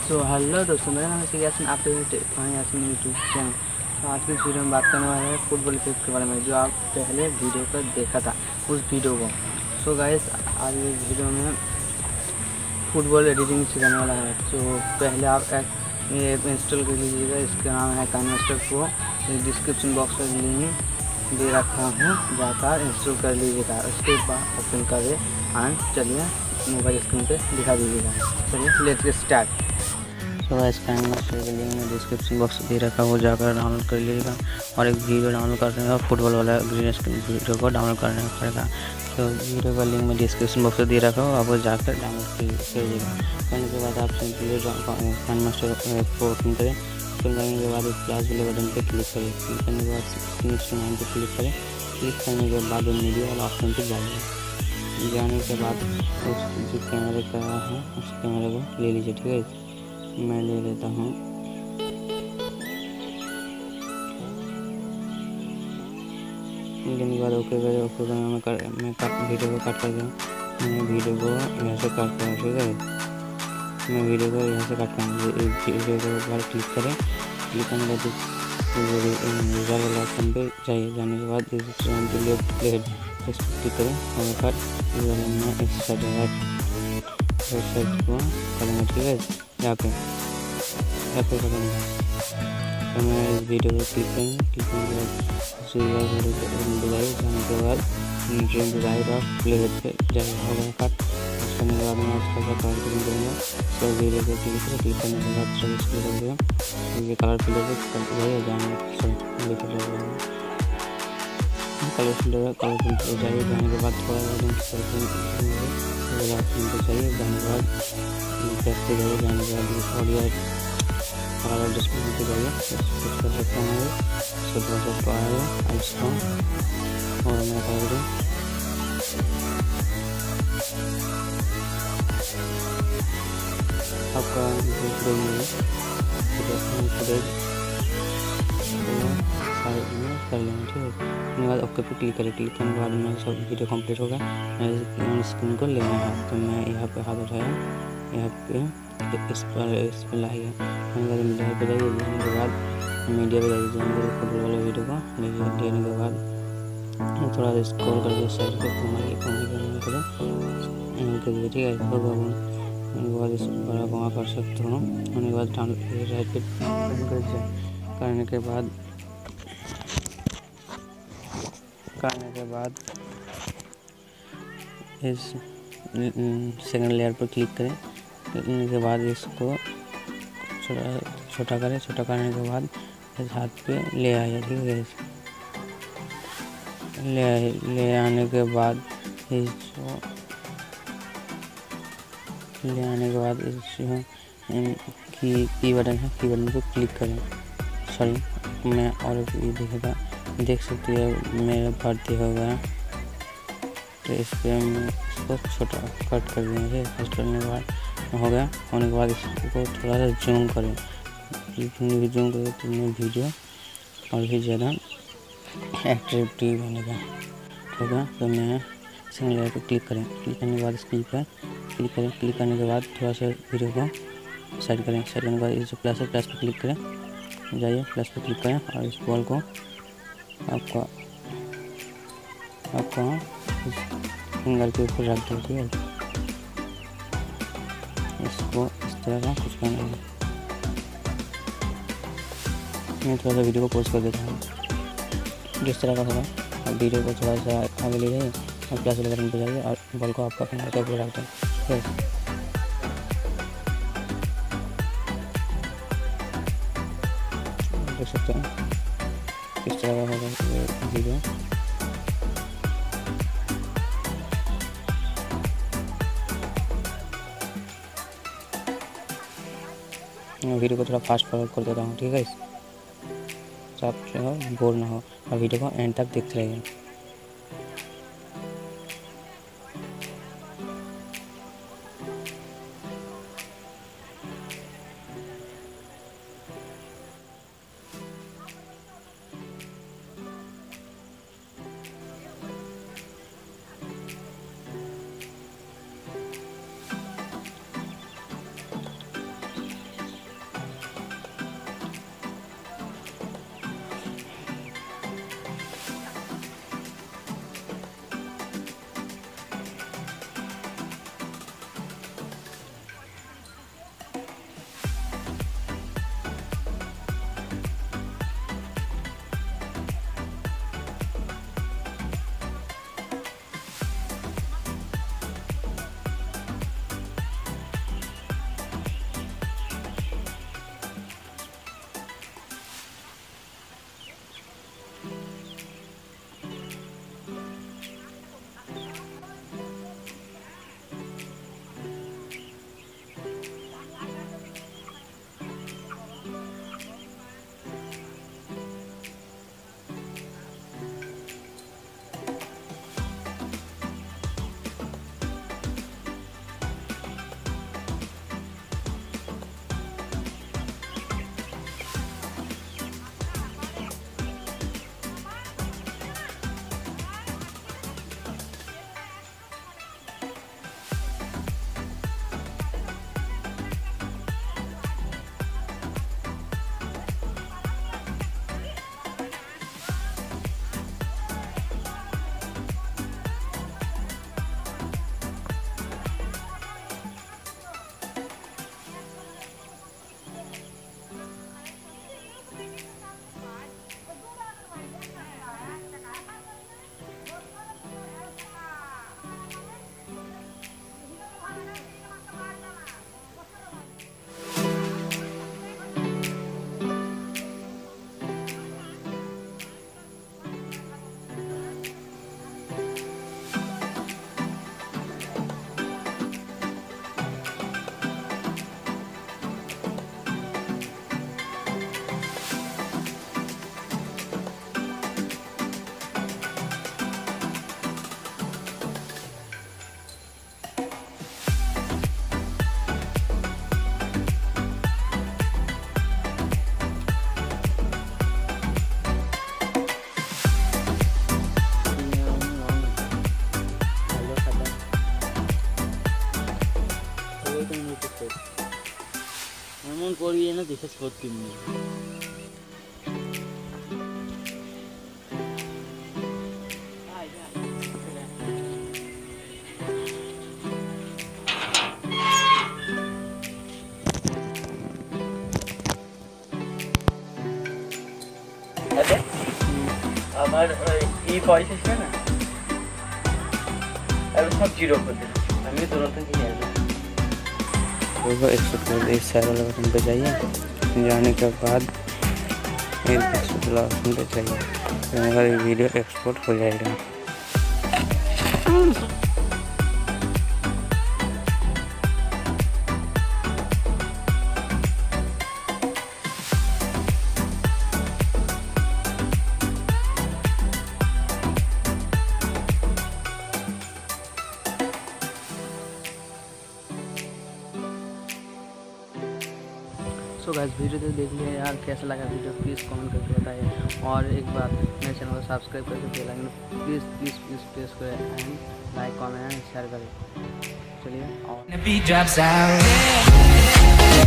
So hello दोस्तों, मेरा नाम है यासिन। आप यासिन यूट्यूब चैनल। तो आज की वीडियो में बात करने वाले हैं फुटबॉल इफेक्ट के बारे में, जो आप पहले वीडियो पर देखा था उस वीडियो को। सो गाइस, आज इस वीडियो में फुटबॉल एडिटिंग सिखाने वाला है। तो पहले आप ये इंस्टॉल कर लीजिएगा। इसका नाम है काइनमास्टर प्रो। डिस्क्रिप्शन बॉक्स में लिंक दे रखा हूँ, जाकर इंस्टॉल कर लीजिएगा। उसके बाद ओपन करें एंड चलिए मोबाइल स्क्रीन पे दिखा दीजिएगा। चलिए लेट्स गेट स्टार्ट। तो काइनमास्टर के लिंक में डिस्क्रिप्शन बॉक्स दे रखा हो, जाकर डाउनलोड कर लीजिएगा। और एक वीडियो डाउनलोड करने का फुटबॉल वाला ग्रीन स्क्रीन वीडियो को डाउनलोड करना पड़ेगा। तो वीडियो का लिंक में डिस्क्रिप्शन बॉक्स में दे रखा हो, आपको जाकर डाउनलोड कीजिएगा। करने के बाद आप सिंपली काइनमास्टर को ओपन करें। ओपन करने के बाद प्लस वाले बटन पर क्लिक करें। क्लिक करने के बाद इंस्ट्रूमेंट पर क्लिक करें। क्लिक करने के बाद मीडिया वाला ऑप्शन पर जाइए। जाने के बाद उस जो कैमरे का है उस कैमरे को ले लीजिए। ठीक है, मैं ले लेता हूँ। लेने के बाद ओके करें। ओके करें मैं वीडियो को कट कर दूँ। मैं वीडियो को यहाँ से कट करूँ। ठीक है, मैं वीडियो को यहाँ से कट करूँ। वीडियो को एक बार क्लिक करें। क्लिक करने के बाद रिजल्ट वाला ऑप्शन पे जाइए। जाने के बाद इस पर क्लिक करें और कट में इस साइड को करेंगे। ठीक है, यहाँ पे करेंगे। तो मैं इस वीडियो को क्लिक करेंगे। क्लिक करने के बाद जाने के बाद राइट ऑफ प्ले पे जाएगा कट। करने के बाद मैं इसका कलर फिलिंग करूँगा। तो वीडियो को क्लिक करने के बाद सर्विस क्लिक कर दिया। ये कलर फिलर जाइए, जाने कलर फिल्टर जाइए। जाने के बाद थोड़ा चाहिए। जाने के बाद देखते जाइए। जाने के बाद ऑडियो कलर डिस्प्ले पे जाइए। कुछ कर सकता हूँ इसको थोड़ा सा पाया इसको और मैं कर दूँ। आपका साइड में कर लेंगे। ठीक है, उसके बाद ओके पे क्लिक करें। क्लिक करने के बाद मेरा सब वीडियो कंप्लीट होगा। मैं स्क्रीन को लेना है, तो मैं यहाँ पे हाथ उठाया, यहाँ पे इस पर लाइए। मीडिया पे जाइए। जाने के बाद मीडिया पे जाइए। जाने के बाद फुटबॉल वाले वीडियो को लेने के बाद थोड़ा सा स्क्रॉल करके साइड पे घुमाइए। ठीक है, उसके बाद इस बड़ा घुमा कर सकते हो। होने के बाद राइट पे करने के बाद इस सेकंड लेयर पर क्लिक करें। करने के बाद इसको छोटा करें। छोटा करने के बाद इस हाथ पे ले आइए। ठीक है, ले आने के बाद इस की बटन है, की बटन को क्लिक करें। सॉरी, मैं और ये देख सकते हैं मेरा भर्ती हो गया। तो इस पर मैं इसको छोटा कट कर देंगे। कट करने के बाद हो गया। होने के बाद इसको थोड़ा सा जूम करें। जूम करें तो मैं वीडियो और भी ज़्यादा एट्रैक्टिव बनेगा। हो गया। तो मैं सिंगल लेयर पर क्लिक करें। क्लिक करने के बाद स्क्रीन पर क्लिक करें। क्लिक करने के बाद थोड़ा सा वीडियो को साइड करें। साइड करने के बाद इस प्लस पर क्लिक करें। जाइए, प्लस पर क्लिक करें और इस बॉल को आपका फिंगर के ऊपर रख दो। ठीक है, इसको इस तरह का कुछ करना है। मैं थोड़ा सा वीडियो को पॉज कर देता हूँ जिस तरह का होगा। और वीडियो को थोड़ा सा आगे ले जाइए और प्लस वाले बटन पर जाइए और बॉल को आपका फिंगर के ऊपर रख दो। ठीक है, देख सकते हैं किस तरह का होगा ये वीडियो। मैं वीडियो को थोड़ा फास्ट फॉरवर्ड कर देता हूँ। ठीक है, तो आप जो है बोर ना हो और वीडियो को एंड तक देखते रहिए। ना देखा छोड़ तुमने আমার এই পয়সা ছিল না আর সব জিরো করে দিল আমি तुरंत ही आ गया देखो 100 इस साइड वाले बटन पे जाइए जाने के बाद एक ऑप्शन पे जाइए तो मेरा वीडियो एक्सपोर्ट हो जाएगा। सो गाइस वीडियो तो देख लिया यार, कैसा लगा वीडियो प्लीज़ कमेंट करके बताइए और एक बार मेरे चैनल को सब्सक्राइब करके bell icon please please please press करें and like comment and share करें। चलिए और